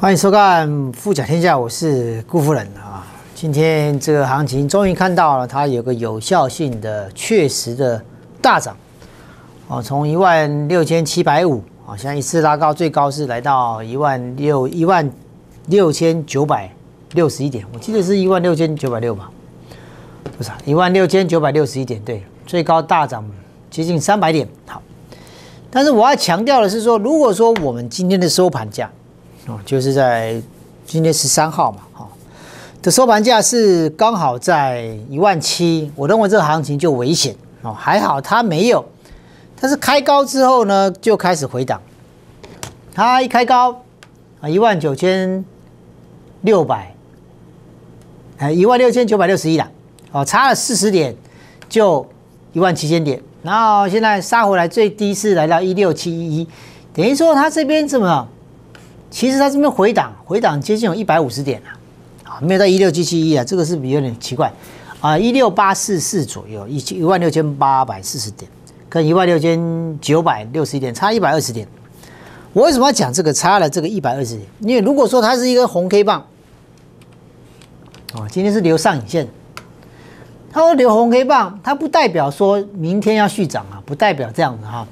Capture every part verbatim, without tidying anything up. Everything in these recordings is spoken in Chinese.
欢迎收看《富甲天下》，我是顾夫人啊。今天这个行情终于看到了，它有个有效性的、确实的大涨哦，从一万六千七百五啊，现在一次拉高，最高是来到一万六一万六千九百六十一点，我记得是一万六千九百六吧？不是，一万六千九百六十一点，对，最高大涨接近三百点。好，但是我要强调的是说，如果说我们今天的收盘价。哦，就是在今天十三号嘛，哈、哦、的收盘价是刚好在一万七，我认为这个行情就危险哦，还好它没有，它是开高之后呢就开始回档，它一开高啊一万九千六百，哎一万六千九百六十一啦，哦差了四十点就一万七千点，然后现在杀回来最低是来到一六七一一，等于说它这边怎么？其实它这边回档，回档接近有一百五十点了，啊，没有到一六七七一啊，这个是比有点奇怪，啊，一六八四四左右，一一万六千八百四十点，跟一万六千九百六十一点差一百二十点。我为什么要讲这个差了这个一百二十点？因为如果说它是一根红 K 棒，哦，今天是留上影线，它会留红 K 棒，它不代表说明天要续涨啊，不代表这样子哈。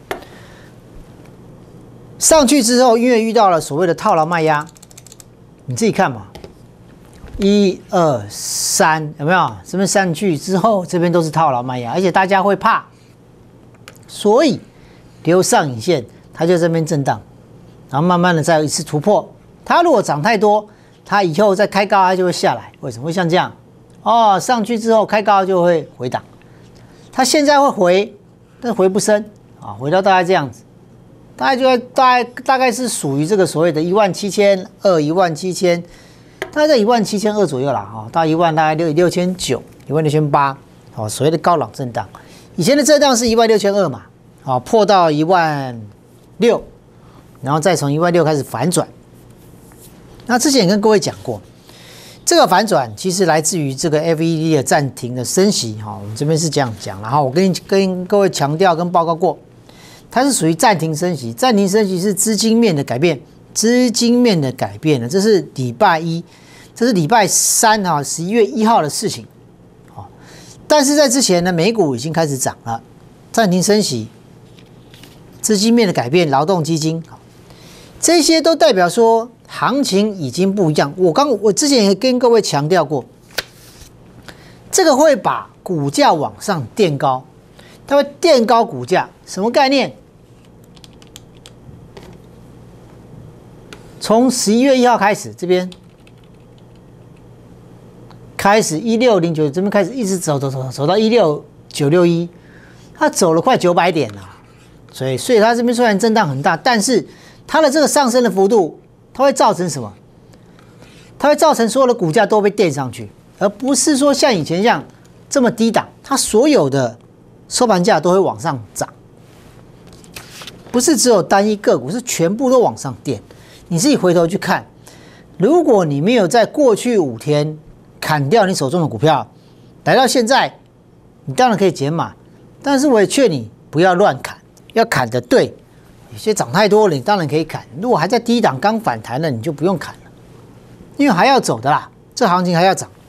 上去之后，因为遇到了所谓的套牢卖压，你自己看嘛，一二三有没有？这边上去之后，这边都是套牢卖压，而且大家会怕，所以留上影线，它就这边震荡，然后慢慢的再有一次突破。它如果涨太多，它以后再开高，它就会下来。为什么会像这样？哦，上去之后开高就会回档，它现在会回，但回不深啊，回到大概这样子。大概就在大概大概是属于这个所谓的一万七千二、一万七千，大概在一万七千二左右啦，哈，到一万大概六六千九、一万六千八，哦，所谓的高档震荡。以前的震荡是一万六千二嘛，啊，破到一万六，然后再从一万六开始反转。那之前也跟各位讲过，这个反转其实来自于这个 F E D 的暂停的升息，哈，我们这边是这样讲，然后我跟跟各位强调跟报告过。它是属于暂停升息，暂停升息是资金面的改变，资金面的改变呢，这是礼拜一，这是礼拜三哈，十一月一号的事情，好，但是在之前呢，美股已经开始涨了，暂停升息，资金面的改变，劳动基金，这些都代表说行情已经不一样。我刚我之前也跟各位强调过，这个会把股价往上垫高，它会垫高股价，什么概念？从十一月一号开始，这边开始一六零九，这边开始一直走走走走到一六九六一，它走了快九百点了，所以所以它这边虽然震荡很大，但是它的这个上升的幅度，它会造成什么？它会造成所有的股价都被垫上去，而不是说像以前这样这么低档，它所有的收盘价都会往上涨，不是只有单一个股，是全部都往上垫。你自己回头去看，如果你没有在过去五天砍掉你手中的股票，来到现在，你当然可以减码，但是我也劝你不要乱砍，要砍得对。有些涨太多了，你当然可以砍；如果还在低档刚反弹了，你就不用砍了，因为还要走的啦，这行情还要涨。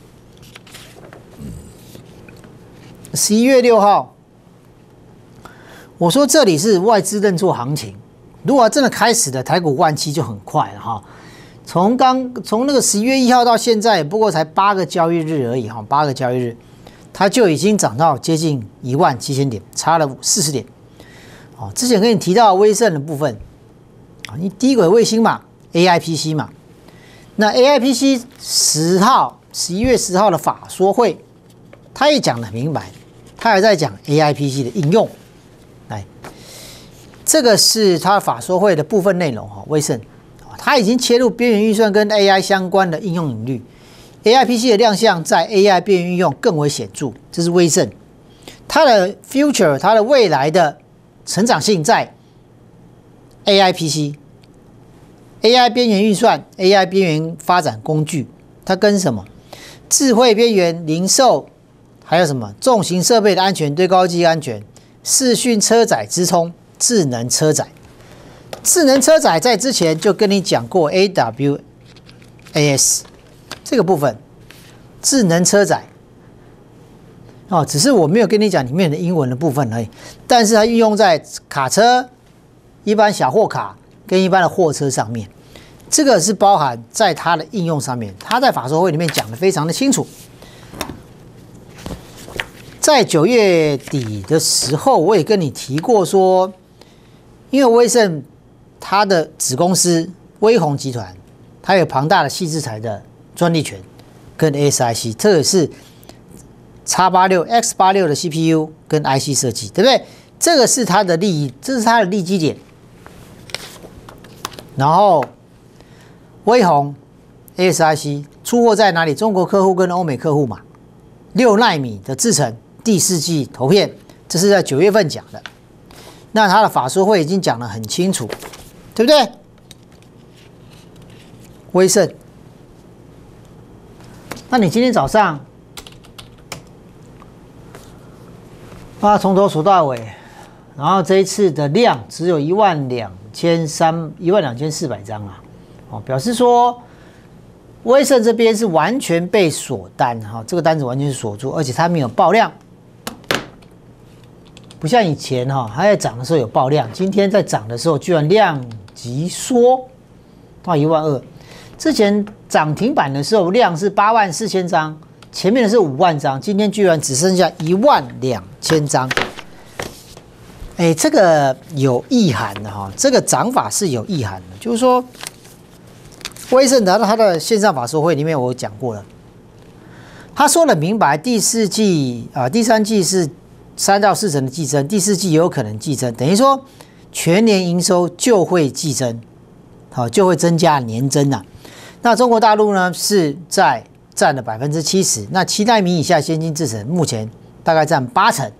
十一月六号，我说这里是外资认错行情。如果真的开始的台股万七就很快了哈，从刚从那个十一月一号到现在，不过才八个交易日而已哈，八个交易日，它就已经涨到接近一万七千点，差了四十点。哦，之前跟你提到威盛的部分，啊，你低轨卫星嘛 ，A I P C 嘛，那 A I P C 十号十一月十号的法说会，他也讲得很明白，他还在讲 A I P C 的应用，来。这个是它法说会的部分内容哈，威盛，它已经切入边缘运算跟 A I 相关的应用领域 ，A I P C 的亮相在 A I 边缘运用更为显著，这是威盛，它的 future 它的未来的成长性在 A I P C、A I 边缘运算、A I 边缘发展工具，它跟什么智慧边缘、零售，还有什么重型设备的安全、对高机安全、视讯车载直通。智能车载，智能车载在之前就跟你讲过 A W A S 这个部分，智能车载。哦，只是我没有跟你讲里面的英文的部分而已，但是它运用在卡车、一般小货卡跟一般的货车上面，这个是包含在它的应用上面。它在法说会里面讲的非常的清楚。在九月底的时候，我也跟你提过说，因为威盛它的子公司威宏集团，它有庞大的矽智财的专利权跟 A S I C， 这也是 X 八六 X 八六的 C P U 跟 I C 设计，对不对？这个是它的利益，这是它的利基点。然后威宏 A S I C 出货在哪里？中国客户跟欧美客户嘛。六奈米的制程，第四季投片，这是在九月份讲的。那它的法说会已经讲得很清楚，对不对？威盛，那你今天早上啊，从头数到尾，然后这一次的量只有一万两千三一万两千四百张啊，哦，表示说威盛这边是完全被锁单哈，这个单子完全是锁住，而且它没有爆量，不像以前哈，它在涨的时候有爆量，今天在涨的时候居然量急缩到一万二。之前涨停板的时候量是八万四千张，前面的是五万张，今天居然只剩下一万两千张。哎，这个有意涵的哈，这个涨法是有意涵的，就是说，威盛达它的线上法说会里面我讲过了，他说了明白，第四季啊、呃，第三季是三到四成的季增，第四季也有可能季增，等于说全年营收就会季增，好，就会增加年增啊。那中国大陆呢是在占了百分之七十，那七奈米以下先进制程目前大概占八成。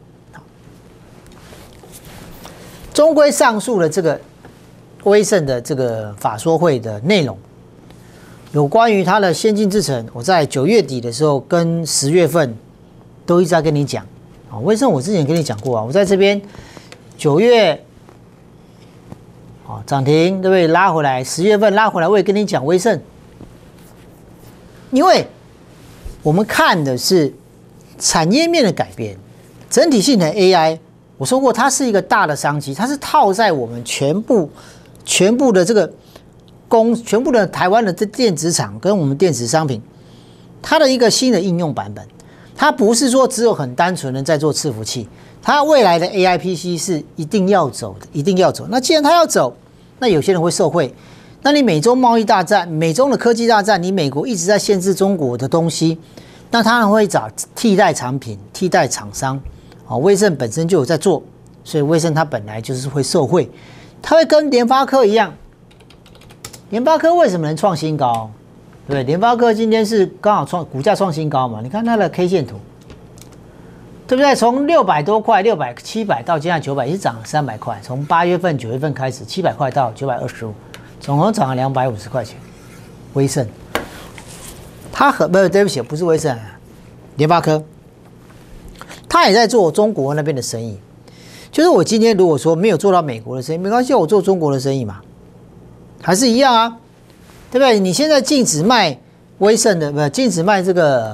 中规上述的这个威盛的这个法说会的内容，有关于它的先进制程，我在九月底的时候跟十月份都一直在跟你讲啊。威盛我之前跟你讲过啊，我在这边九月啊涨停，对不对？拉回来，十月份拉回来，我也跟你讲威盛。因为我们看的是产业面的改变，整体性的 A I， 我说过它是一个大的商机，它是套在我们全部、全部的这个公、全部的台湾的这电子厂跟我们电子商品，它的一个新的应用版本。它不是说只有很单纯的在做伺服器，它未来的 A I P C 是一定要走的，一定要走。那既然它要走，那有些人会受惠。那你美中贸易大战、美中的科技大战，你美国一直在限制中国的东西，那他们会找替代产品、替代厂商。啊，威盛本身就有在做，所以威盛它本来就是会受惠，它会跟联发科一样。联发科为什么能创新高？对不对？联发科今天是刚好创股价创新高嘛？你看它的 K 线图，对不对？从六百多块、六百、七百到现在九百，也是涨了三百块。从八月份、九月份开始，七百块到九百二十五。总共涨了两百五十块钱，威盛，它和不是对不起，不是威盛，联发科，它也在做中国那边的生意。就是我今天如果说没有做到美国的生意，没关系，我做中国的生意嘛，还是一样啊，对不对？你现在禁止卖威盛的，不禁止卖这个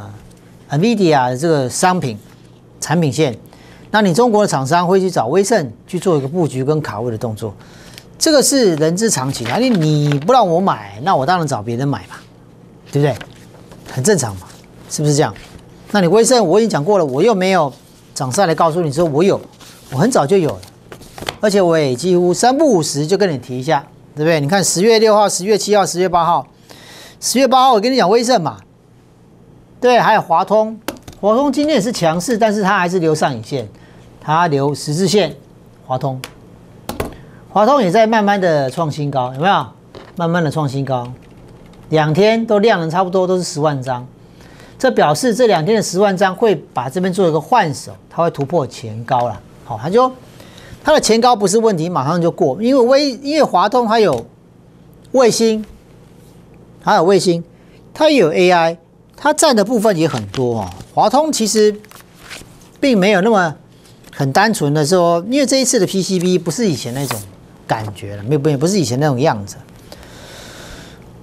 NVIDIA 的这个商品产品线，那你中国的厂商会去找威盛去做一个布局跟卡位的动作。这个是人之常情啊！你你不让我买，那我当然找别人买嘛，对不对？很正常嘛，是不是这样？那你威盛我已经讲过了，我又没有涨上来告诉你说我有，我很早就有了，而且我也几乎三不五时就跟你提一下，对不对？你看十月六号、十月七号、十月八号，十月八号我跟你讲威盛嘛，对，还有华通，华通今天也是强势，但是它还是留上影线，它留十字线，华通。华通也在慢慢的创新高，有没有？慢慢的创新高，两天都量能差不多都是十万张，这表示这两天的十万张会把这边做一个换手，它会突破前高了。好，它就它的前高不是问题，马上就过，因为微因为华通还有卫星，还有卫星，它也有 A I， 它占的部分也很多哦。华通其实并没有那么很单纯的说，因为这一次的 P C B 不是以前那种感觉了，没有不不是以前那种样子。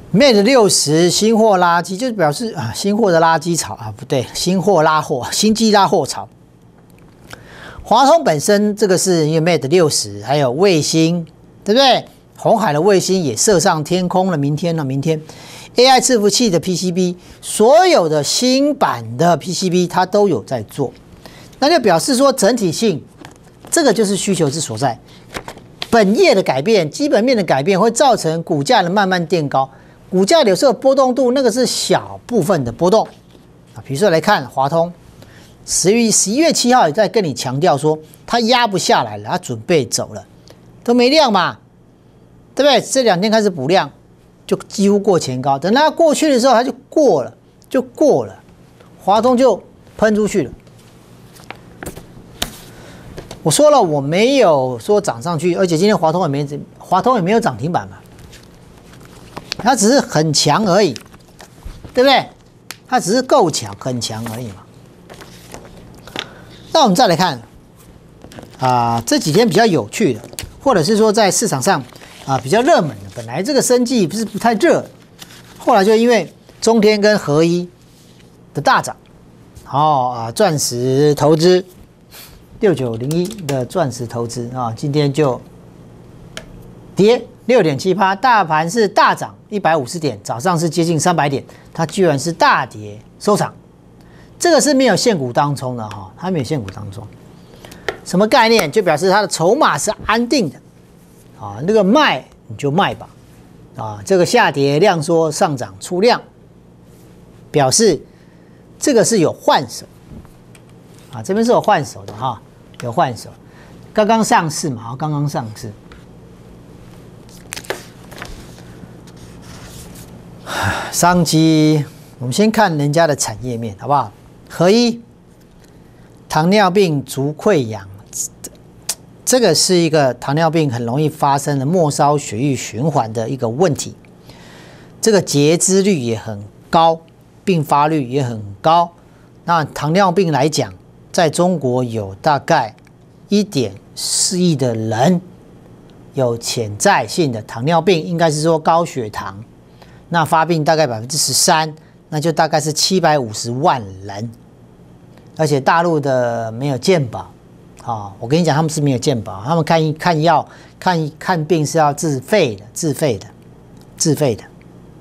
M A D 六十新货垃圾，就表示啊，新货的垃圾潮啊，不对，新货拉货，新机拉货潮。华通本身这个是因为 M A D 六十，还有卫星，对不对？鸿海的卫星也射上天空了，明天呢？明天 A I 伺服器的 P C B， 所有的新版的 P C B 它都有在做，那就表示说整体性，这个就是需求之所在。本业的改变，基本面的改变，会造成股价的慢慢垫高。股价有时候波动度那个是小部分的波动啊，比如说来看华通，十月十一月七号也在跟你强调说，它压不下来了，它准备走了，都没量嘛，对不对？这两天开始补量，就几乎过前高，等它过去的时候，它就过了，就过了，华通就喷出去了。我说了，我没有说涨上去，而且今天华通也没华通也没有涨停板嘛。它只是很强而已，对不对？它只是够强，很强而已嘛。那我们再来看啊、呃，这几天比较有趣的，或者是说在市场上啊、呃、比较热门的，本来这个生技不是不太热，后来就因为中天跟合一的大涨，哦啊，钻石投资六九零一的钻石投资啊，今天就跌。六点七八，大盘是大涨一百五十点，早上是接近三百点，它居然是大跌收场。这个是没有现股当冲的哈，它没有现股当冲，什么概念？就表示它的筹码是安定的啊，那个卖你就卖吧啊，这个下跌量缩上涨出量，表示这个是有换手啊，这边是有换手的哈，有换手，刚刚上市嘛，刚刚上市。商机，我们先看人家的产业面，好不好？合一，糖尿病足溃疡，这个是一个糖尿病很容易发生的末梢血液循环的一个问题，这个截肢率也很高，并发率也很高。那糖尿病来讲，在中国有大概一点四亿的人有潜在性的糖尿病，应该是说高血糖。那发病大概百分之十三，那就大概是七百五十万人，而且大陆的没有健保，啊、哦，我跟你讲，他们是没有健保，他们看看药、看看病是要自费的，自费的，自费的。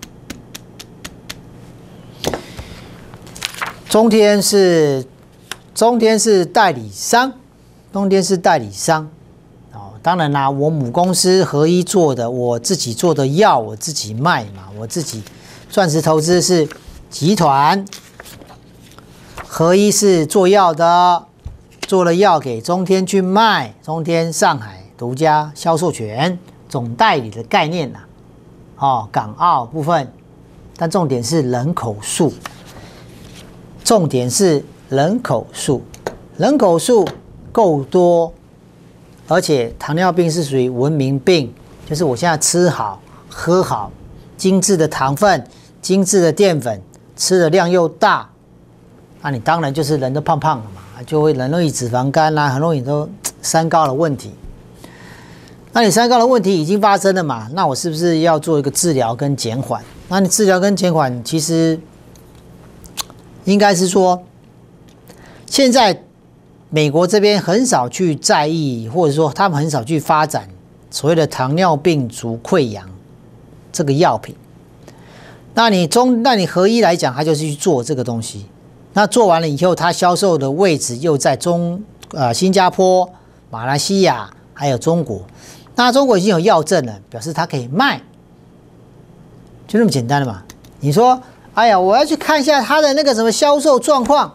中天是中天是代理商，中天是代理商。当然啦，我母公司合一做的，我自己做的药，我自己卖嘛。我自己钻石投资是集团，合一是做药的，做了药给中天去卖，中天上海独家销售权，总代理的概念啦。哦，港澳部分，但重点是人口数，重点是人口数，人口数够多。而且糖尿病是属于文明病，就是我现在吃好喝好，精致的糖分、精致的淀粉，吃的量又大，那你当然就是人都胖胖了嘛，就会很容易脂肪肝啦、啊，很容易都三高的问题。那你三高的问题已经发生了嘛？那我是不是要做一个治疗跟减缓？那你治疗跟减缓其实应该是说，现在。美国这边很少去在意，或者说他们很少去发展所谓的糖尿病足溃疡这个药品。那你中，那你合一来讲，他就是去做这个东西。那做完了以后，它销售的位置又在中呃新加坡、马来西亚还有中国。那中国已经有药证了，表示它可以卖，就那么简单了嘛。你说，哎呀，我要去看一下它的那个什么销售状况。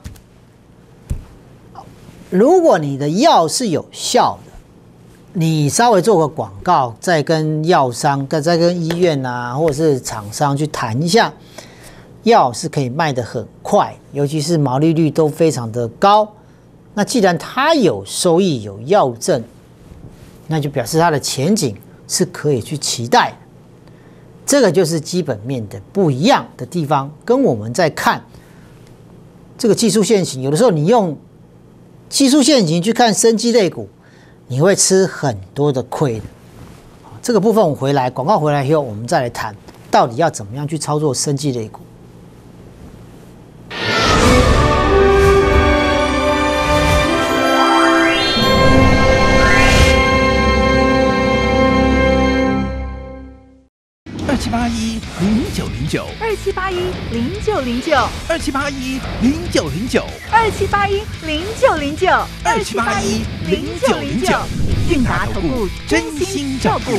如果你的药是有效的，你稍微做个广告，再跟药商、再跟医院啊，或者是厂商去谈一下，药是可以卖得很快，尤其是毛利率都非常的高。那既然它有收益、有药证，那就表示它的前景是可以去期待的。这个就是基本面的不一样的地方，跟我们在看这个技术线型，有的时候你用技术线型去看生技类股，你会吃很多的亏的。这个部分我回来广告回来以后，我们再来谈到底要怎么样去操作生技类股？ 二七八一零九零九， 二七八一零九零九， 二七八一零九零九， 二七八一零九零九， 二七八一零九零九， 韵达投顾真心照顾。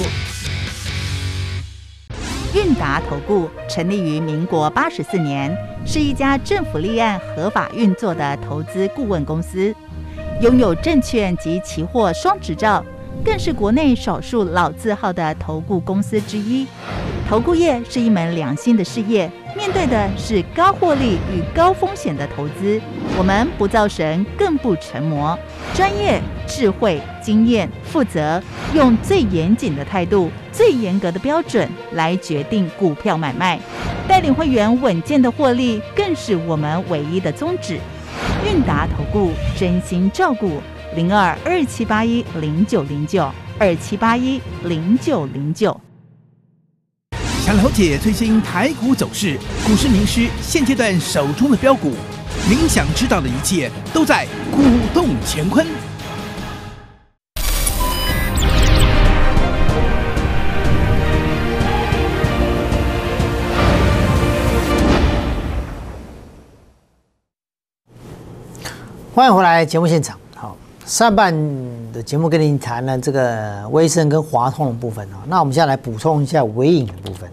韵达投顾成立于民国八十四年，是一家政府立案合法运作的投资顾问公司，拥有证券及期货双执照，更是国内少数老字号的投顾公司之一。投顾业是一门良心的事业，面对的是高获利与高风险的投资。我们不造神，更不成魔，专业、智慧、经验、负责，用最严谨的态度、最严格的标准来决定股票买卖，带领会员稳健的获利，更是我们唯一的宗旨。韵达投顾真心照顾，零二二七八一零九零九二七八一零九零九。 想了解最新台股走势，股市名师现阶段手中的标股，您想知道的一切都在股动乾坤。 欢迎回来节目现场。好，上半的节目跟您谈了这个威盛跟华通的部分啊，那我们现在来补充一下微影的部分。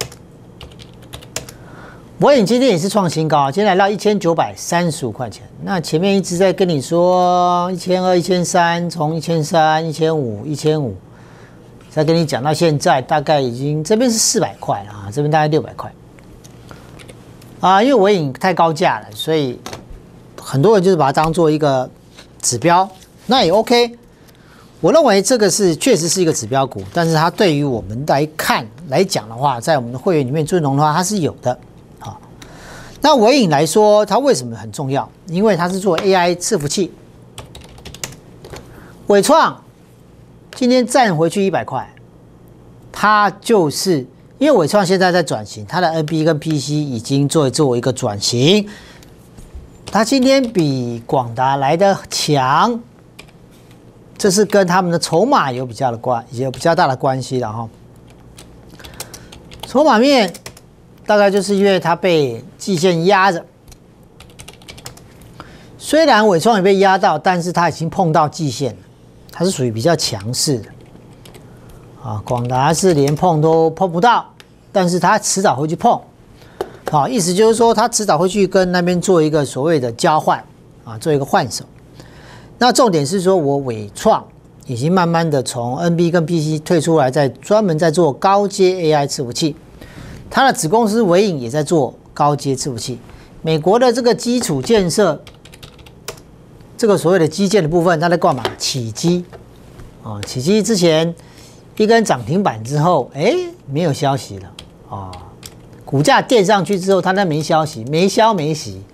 微影今天也是创新高，今天来到一千九百三十五块钱。那前面一直在跟你说一千二、一千三，从一千三、一千五、一千五，再跟你讲到现在，大概已经这边是四百块了啊，这边大概六百块啊，因为微影太高价了，所以很多人就是把它当做一个指标，那也 OK。我认为这个是确实是一个指标股，但是它对于我们来看来讲的话，在我们的会员里面尊荣的话，它是有的。好，那微影来说，它为什么很重要？因为它是做 A I 伺服器。伟创今天站回去一百块，它就是因为伟创现在在转型，它的 N B 跟 P C 已经做做一个转型。它今天比广达来的强，这是跟他们的筹码有比较的关，有比较大的关系的哈。筹码面大概就是因为它被季线压着，虽然伟创也被压到，但是它已经碰到季线了，它是属于比较强势的。啊，广达是连碰都碰不到，但是它迟早会去碰。好，意思就是说，它迟早会去跟那边做一个所谓的交换啊，做一个换手。那重点是说，我伟创已经慢慢的从 N B 跟 P C 退出来，在专门在做高阶 A I 伺服器。它的子公司微影也在做高阶伺服器。美国的这个基础建设，这个所谓的基建的部分，它在干嘛？起基啊，起基之前一根涨停板之后，哎，没有消息了啊。股价垫上去之后，它那没消息，没消没息。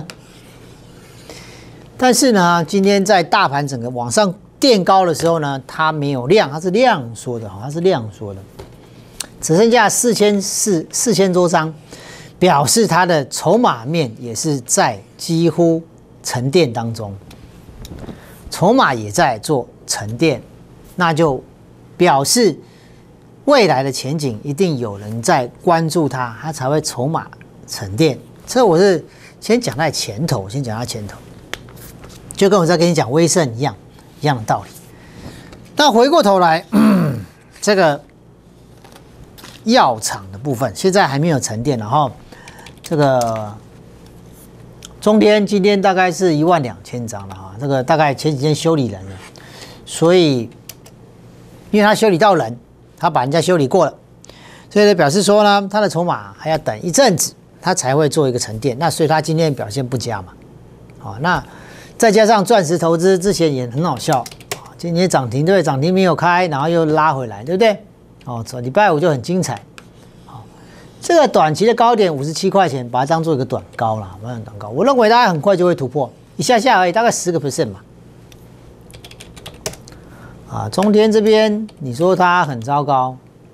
但是呢，今天在大盘整个往上垫高的时候呢，它没有量，它是量缩的，它是量缩的，只剩下四千四四千多张，表示它的筹码面也是在几乎沉淀当中，筹码也在做沉淀，那就表示未来的前景一定有人在关注它，它才会筹码沉淀。这我是先讲在前头，先讲在前头，就跟我在跟你讲威盛一样，一样的道理。那回过头来，这个药厂的部分现在还没有沉淀，然后这个中天今天大概是一万两千张了哈，这个大概前几天修理人了，所以因为他修理到人。他把人家修理过了，所以表示说呢，他的筹码还要等一阵子，他才会做一个沉淀。那所以他今天表现不佳嘛，好，那再加上钻石投资之前也很好笑，今天涨停对，涨停没有开，然后又拉回来，对不对？哦，礼拜五就很精彩。好，这个短期的高点五十七块钱，把它当做一个短高了，把它短高，我认为大概很快就会突破，一下下而已，大概十个 percent 嘛。啊，中天这边你说它很糟糕，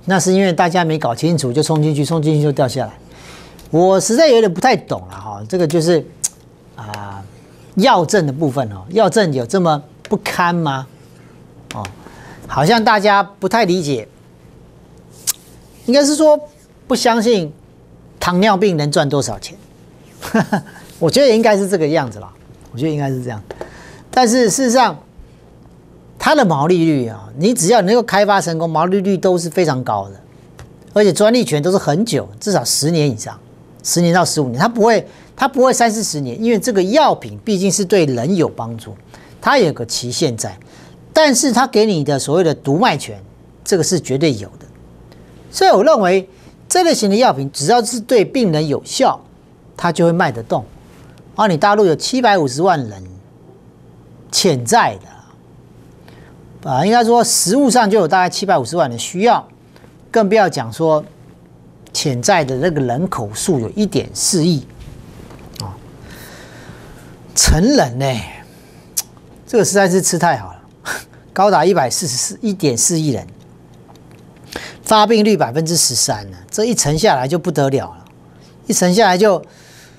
那是因为大家没搞清楚就冲进去，冲进去就掉下来。我实在有点不太懂了哈，这个就是啊，药证的部分哦，药证有这么不堪吗？哦，好像大家不太理解，应该是说不相信糖尿病能赚多少钱。我觉得应该是这个样子啦，我觉得应该是这样。但是事实上，它的毛利率啊，你只要能够开发成功，毛利率都是非常高的，而且专利权都是很久，至少十年以上，十年到十五年，它不会，它不会三四十年，因为这个药品毕竟是对人有帮助，它有个期限在，但是它给你的所谓的独卖权，这个是绝对有的。所以我认为这类型的药品，只要是对病人有效，它就会卖得动。而你大陆有七百五十万人潜在的，啊，应该说实物上就有大概七百五十万人需要，更不要讲说潜在的那个人口数有一点四亿，啊，成人呢，这个实在是吃太好了，高达一百四十四一点四亿人，发病率百分之十三呢，这一乘下来就不得了了，一乘下来就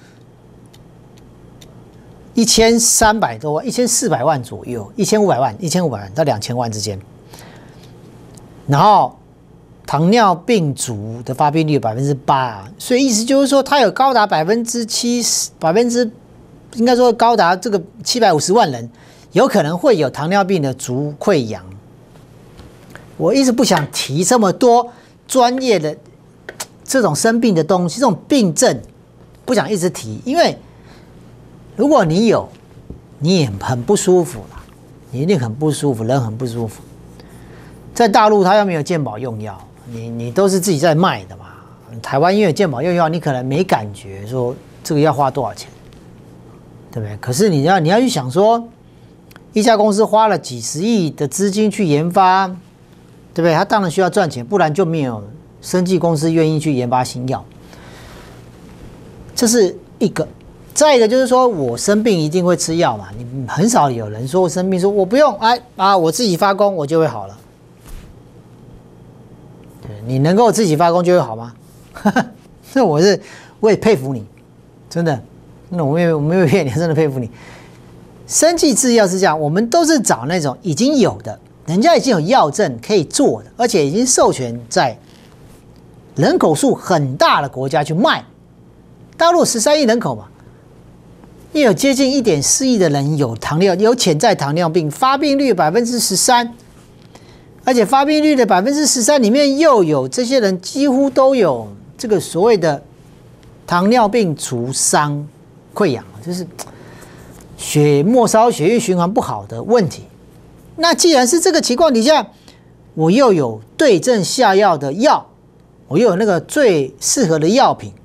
一千三百多万，一千四百万左右，一千五百万，一千五百万到两千万之间。然后糖尿病足的发病率有百分之八，所以意思就是说，它有高达百分之七十，百分之应该说高达这个七百五十万人，有可能会有糖尿病的足溃疡。我一直不想提这么多专业的这种生病的东西，这种病症不想一直提，因为如果你有，你也很不舒服啦，你一定很不舒服，人很不舒服。在大陆，他又没有健保用药，你你都是自己在卖的嘛。台湾因为健保用药，你可能没感觉说这个要花多少钱，对不对？可是你要你要去想说，一家公司花了几十亿的资金去研发，对不对？他当然需要赚钱，不然就没有生技公司愿意去研发新药。这是一个。再一个就是说，我生病一定会吃药嘛，你很少有人说我生病说我不用，哎啊，我自己发功我就会好了。你能够自己发功就会好吗？这我是我也佩服你，真的，那我没有我没有骗你，真的佩服你。生技制药是这样，我们都是找那种已经有的，人家已经有药证可以做的，而且已经授权在人口数很大的国家去卖。大陆十三亿人口嘛。也有接近一点四亿的人有糖尿有潜在糖尿病，发病率百分之十三，而且发病率的百分之十三里面又有这些人几乎都有这个所谓的糖尿病足伤溃疡，就是血末梢血液循环不好的问题。那既然是这个情况底下，我又有对症下药的药，我又有那个最适合的药品。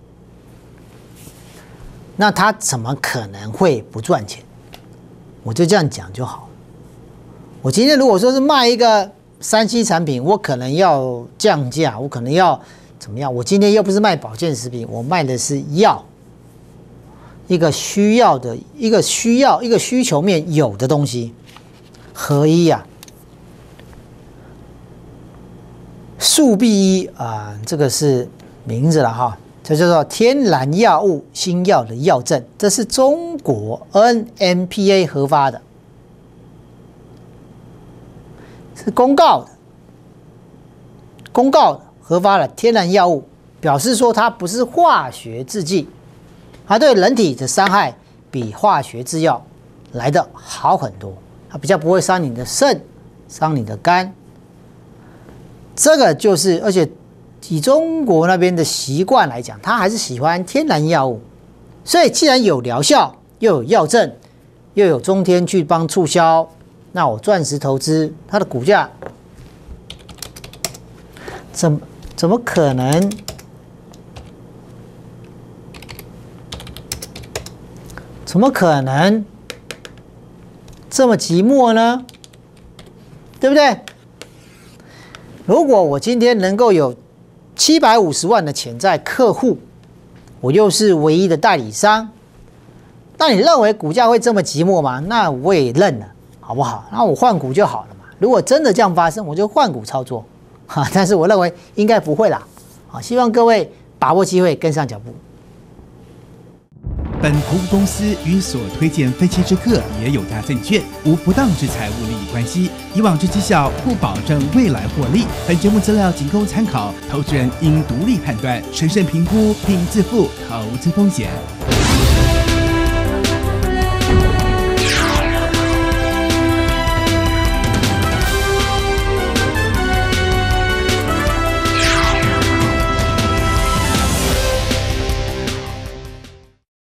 那他怎么可能会不赚钱？我就这样讲就好了。我今天如果说是卖一个三 C 产品，我可能要降价，我可能要怎么样？我今天又不是卖保健食品，我卖的是药，一个需要的一个需要一个需求面有的东西，合一呀、啊，速必一啊，这个是名字了哈。这叫做天然药物新药的药证，这是中国 N M P A 核发的，是公告的，公告的核发了天然药物，表示说它不是化学制剂，它对人体的伤害比化学制药来的好很多，它比较不会伤你的肾，伤你的肝。这个就是，而且。以中国那边的习惯来讲，他还是喜欢天然药物，所以既然有疗效，又有药证，又有中天去帮促销，那我钻石投资它的股价，怎么怎么可能？怎么可能这么寂寞呢？对不对？如果我今天能够有七百五十万的潜在客户，我又是唯一的代理商，那你认为股价会这么寂寞吗？那我也认了，好不好？那我换股就好了嘛。如果真的这样发生，我就换股操作， 哈，但是我认为应该不会啦。好，希望各位把握机会，跟上脚步。 本投顾公司与所推荐分期之客也有大证券，无不当之财务利益关系。以往之绩效不保证未来获利。本节目资料仅供参考，投资人应独立判断、审慎评估并自负投资风险。